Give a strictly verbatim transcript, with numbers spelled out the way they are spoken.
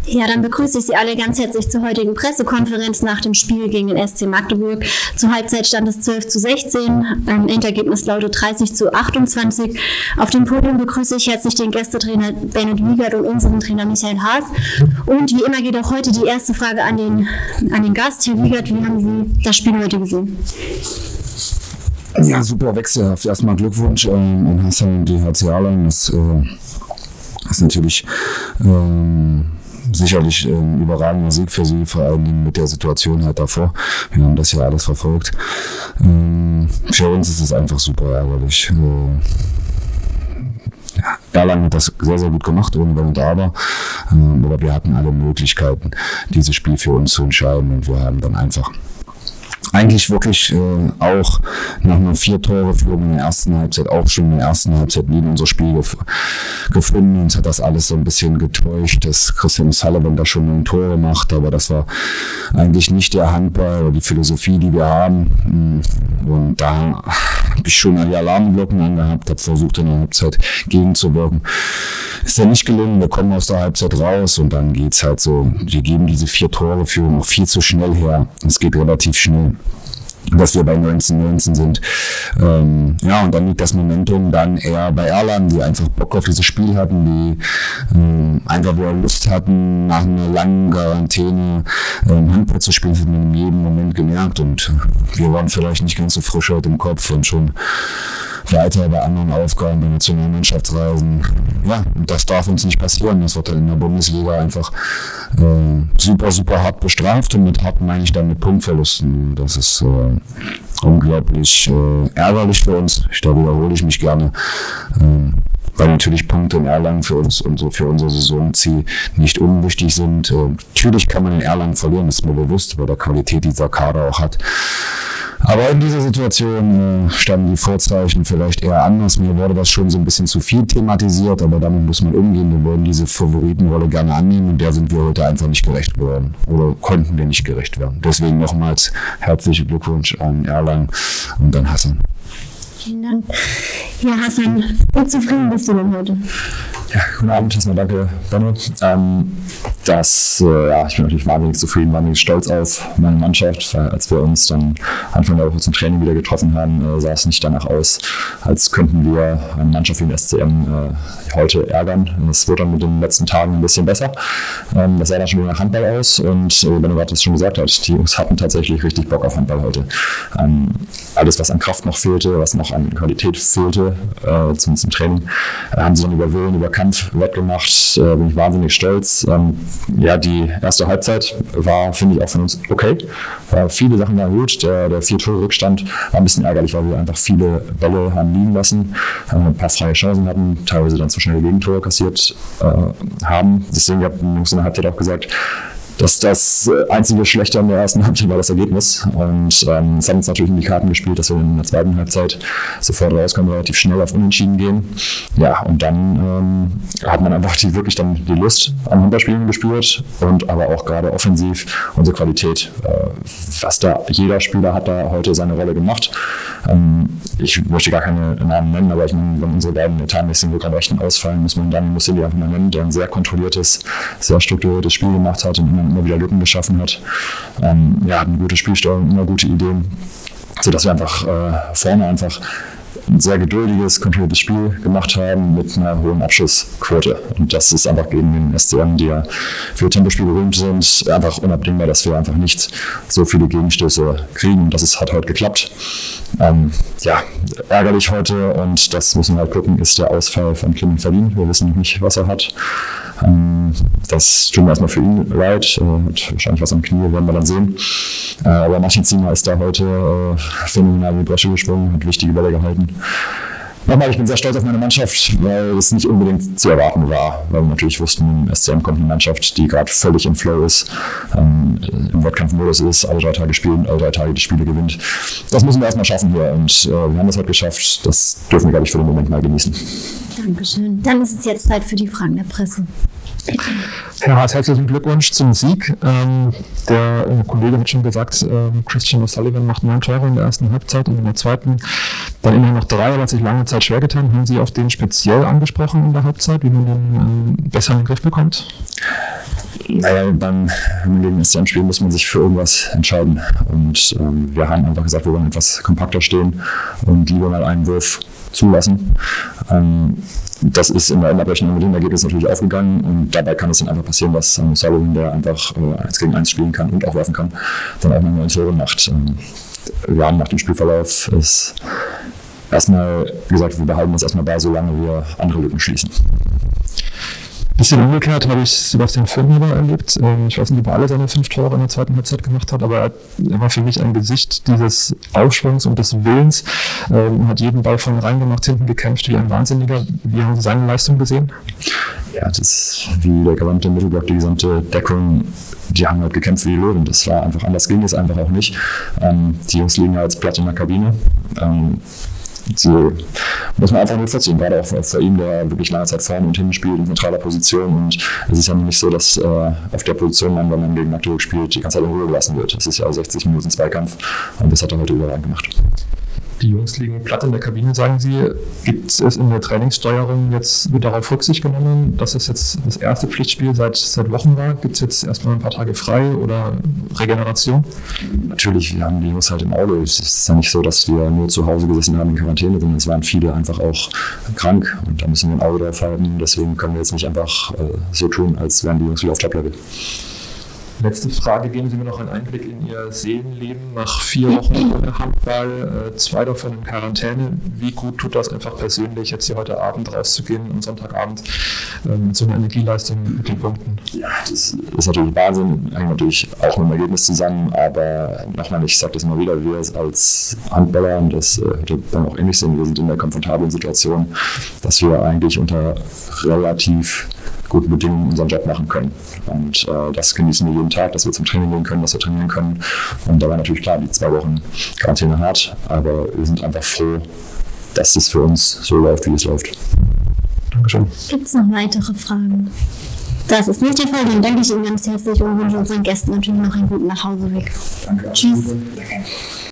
Ja, dann begrüße ich Sie alle ganz herzlich zur heutigen Pressekonferenz nach dem Spiel gegen den S C Magdeburg. Zur Halbzeit stand es zwölf zu sechzehn, ähm, Endergebnis lautet dreißig zu achtundzwanzig. Auf dem Podium begrüße ich herzlich den Gästetrainer Bennett Wiegert und unseren Trainer Michael Haas. Und wie immer geht auch heute die erste Frage an den, an den Gast. Herr Wiegert, wie haben Sie das Spiel heute gesehen? Ja, super wechselhaft. Erstmal Glückwunsch ähm, an Hassan und die H C Erlangen. Das äh, ist natürlich ähm, sicherlich ein überragender Sieg für sie, vor allen Dingen mit der Situation halt davor. Wir haben das ja alles verfolgt. Ähm, für uns ist es einfach super ärgerlich. Äh, ja, Erlangen hat das sehr, sehr gut gemacht, ohne Wenn und Aber. Ähm, aber wir hatten alle Möglichkeiten, dieses Spiel für uns zu entscheiden, und wir haben dann einfach eigentlich wirklich äh, auch nach einer Vier-Tore-Führung in der ersten Halbzeit, auch schon in der ersten Halbzeit nie in unser Spiel gef gefunden. Uns hat das alles so ein bisschen getäuscht, dass Christian Sullivan da schon neun Tore macht, aber das war eigentlich nicht der Handball oder die Philosophie, die wir haben. Und da habe ich schon die Alarmglocken angehabt, habe versucht in der Halbzeit gegenzuwirken. Ist ja nicht gelungen, wir kommen aus der Halbzeit raus und dann geht's halt so, wir geben diese Vier-Tore-Führung auch viel zu schnell her. Es geht relativ schnell, dass wir bei neunzehn neunzehn sind. Ähm, ja, und dann liegt das Momentum dann eher bei Erlangen, die einfach Bock auf dieses Spiel hatten, die ähm, einfach wieder Lust hatten, nach einer langen Quarantäne ähm, Handball zu spielen, das hat man in jedem Moment gemerkt, und wir waren vielleicht nicht ganz so frisch heute im Kopf und schon weiter bei anderen Aufgaben, bei Nationalmannschaftsreisen. Ja, und das darf uns nicht passieren. Das wird dann in der Bundesliga einfach äh, super, super hart bestraft, und mit hart meine ich dann mit Punktverlusten. Das ist äh, unglaublich äh, ärgerlich für uns. Da wiederhole ich mich gerne. Äh, weil natürlich Punkte in Erlangen für uns und so für unser Saisonziel nicht unwichtig sind. Äh, natürlich kann man in Erlangen verlieren, das ist mir bewusst, weil der Qualität dieser Kader auch hat. Aber in dieser Situation äh, standen die Vorzeichen vielleicht eher anders. Mir wurde das schon so ein bisschen zu viel thematisiert, aber damit muss man umgehen. Wir wollen diese Favoritenrolle gerne annehmen, und der sind wir heute einfach nicht gerecht geworden oder konnten wir nicht gerecht werden. Deswegen nochmals herzlichen Glückwunsch an Erlangen und an Hassan. Vielen Dank. Ja, Hassan, wie zufrieden bist du denn heute? Ja, guten Abend, erstmal danke, Benno. Ähm, das, äh, ja, ich bin natürlich wahnsinnig zufrieden, wahnsinnig stolz auf meine Mannschaft, weil als wir uns dann Anfang der Woche zum Training wieder getroffen haben, äh, sah es nicht danach aus, als könnten wir eine Mannschaft wie den S C M äh, heute ärgern. Es wurde dann mit den letzten Tagen ein bisschen besser. Ähm, das sah dann schon wieder nach Handball aus, und äh, Benno hat es schon gesagt hat, die Jungs hatten tatsächlich richtig Bock auf Handball heute. Ähm, alles, was an Kraft noch fehlte, was noch an Qualität fehlte, äh, zum, zum Training, äh, haben sie dann über Willen, über Kampf wettgemacht. Äh, bin ich wahnsinnig stolz. Ähm, ja, die erste Halbzeit war, finde ich, auch von uns okay. Äh, viele Sachen waren gut. Der, der Vier-Tore-Rückstand war ein bisschen ärgerlich, weil wir einfach viele Bälle haben liegen lassen, äh, ein paar freie Chancen hatten, teilweise dann zu schnell Gegentore kassiert äh, haben. Deswegen habe ich in der Halbzeit auch gesagt, dass das einzige Schlechte an der ersten Halbzeit war das Ergebnis. Und ähm, es hat uns natürlich in die Karten gespielt, dass wir in der zweiten Halbzeit sofort rauskommen, relativ schnell auf Unentschieden gehen. Ja, und dann ähm, hat man einfach die, wirklich dann die Lust am Handballspielen gespürt, und aber auch gerade offensiv unsere Qualität. Äh, was da jeder Spieler hat da heute seine Rolle gemacht. Ähm, ich möchte gar keine Namen nennen, aber ich meine, wenn unsere beiden Etatmäßigen gerade rechten ausfallen, muss man dann muss die einfach mal nennen, der ein sehr kontrolliertes, sehr strukturiertes Spiel gemacht hat und immer wieder Lücken geschaffen hat. Ähm, ja, eine gute Spielsteuerung, immer gute Ideen, sodass wir einfach äh, vorne einfach ein sehr geduldiges, kontrolliertes Spiel gemacht haben mit einer hohen Abschussquote. Und das ist einfach gegen den S C M, die ja für Tempospiel berühmt sind, einfach unabdingbar, dass wir einfach nicht so viele Gegenstöße kriegen. Und das ist, hat heute geklappt. Ähm, ja, ärgerlich heute, und das müssen wir halt gucken, ist der Ausfall von Clement Verlin. Wir wissen noch nicht, was er hat. Ähm, das tut mir erstmal für ihn leid. Äh, hat wahrscheinlich was am Knie, werden wir dann sehen. Äh, aber Martin Ziemer ist da heute äh, phänomenal in die Bresche gesprungen, hat wichtige Bälle gehalten. Nochmal, ich bin sehr stolz auf meine Mannschaft, weil es nicht unbedingt zu erwarten war, weil wir natürlich wussten, im S C M kommt eine Mannschaft, die gerade völlig im Flow ist, ähm, im Wettkampfmodus ist, alle drei Tage spielen, alle drei Tage die Spiele gewinnt. Das müssen wir erstmal schaffen hier, und äh, wir haben das heute geschafft. Das dürfen wir, glaube ich, für den Moment mal genießen. Dankeschön. Dann ist es jetzt Zeit für die Fragen der Presse. Herr Haas, herzlichen Glückwunsch zum Sieg. Ähm, der äh, Kollege hat schon gesagt, ähm, Christian O'Sullivan macht neun Tore in der ersten Halbzeit und in der zweiten dann immerhin noch drei, aber hat sich lange Zeit schwer getan. Haben Sie auf den speziell angesprochen in der Halbzeit, wie man den ähm, besser in den Griff bekommt? Naja, beim gegen S C M-Spiel muss man sich für irgendwas entscheiden. Und ähm, wir haben einfach gesagt, wir wollen etwas kompakter stehen und lieber mal einen Wurf zulassen. Ähm, das ist in der Endabrechnung mit dem Ergebnis natürlich aufgegangen und dabei kann es dann einfach passieren, dass ähm, Sullivan, der einfach äh, eins gegen eins spielen kann und auch werfen kann, dann auch mal neun Tore macht. Ähm, wir haben nach dem Spielverlauf ist erstmal gesagt, wir behalten uns erstmal bei, solange wir andere Lücken schließen. Bisschen umgekehrt habe ich Sebastian Firnhuber erlebt. Ich weiß nicht, ob er alle seine fünf Tore in der zweiten Halbzeit gemacht hat, aber er war für mich ein Gesicht dieses Aufschwungs und des Willens. Er hat jeden Ball von rein gemacht, hinten gekämpft wie ein Wahnsinniger. Wie haben Sie seine Leistung gesehen? Ja, das ist wie der gesamte Mittelblock, die gesamte Deckung. Die haben halt gekämpft wie die Löwen. Das war einfach anders, ging es einfach auch nicht. Die Jungs liegen ja jetzt platt in der Kabine. Sie muss man einfach nur vorziehen, gerade auch für, für ihn, der wirklich lange Zeit vorne und hinten spielt in zentraler Position. Und es ist ja nicht so, dass äh, auf der Position, wenn man gegen Magdeburg spielt, die ganze Zeit in Ruhe gelassen wird. Es ist ja sechzig Minuten Zweikampf und das hat er heute überragend gemacht. Die Jungs liegen platt in der Kabine, sagen Sie. Gibt es in der Trainingssteuerung jetzt, wird darauf Rücksicht genommen, dass es jetzt das erste Pflichtspiel seit, seit Wochen war? Gibt es jetzt erstmal ein paar Tage frei oder Regeneration? Natürlich, wir haben die Jungs halt im Auge. Es ist ja nicht so, dass wir nur zu Hause gesessen haben in Quarantäne, sondern es waren viele einfach auch krank und da müssen wir ein Auge drauf haben. Deswegen können wir jetzt nicht einfach äh, so tun, als wären die Jungs wieder auf Top-Level. Letzte Frage, geben Sie mir noch einen Einblick in Ihr Seelenleben nach vier Wochen ohne Handball, äh, zwei davon in Quarantäne. Wie gut tut das einfach persönlich, jetzt hier heute Abend rauszugehen, am Sonntagabend äh, mit so einer Energieleistung mit den Punkten? Ja, das ist natürlich Wahnsinn, hängt natürlich auch mit dem Ergebnis zusammen, aber nochmal, ich sage das immer wieder, wir als Handballer, und das hätte dann auch ähnlich sehen, wir sind in der komfortablen Situation, dass wir eigentlich unter relativ guten Bedingungen unseren Job machen können. Und äh, das genießen wir jeden Tag, dass wir zum Training gehen können, dass wir trainieren können. Und da war natürlich klar, die zwei Wochen Quarantäne hart, aber wir sind einfach froh, dass es für uns so läuft, wie es läuft. Dankeschön. Gibt es noch weitere Fragen? Das ist nicht der Fall, dann danke ich Ihnen ganz herzlich und wünsche unseren Gästen natürlich noch einen guten Nachhauseweg. Danke. Tschüss. Danke.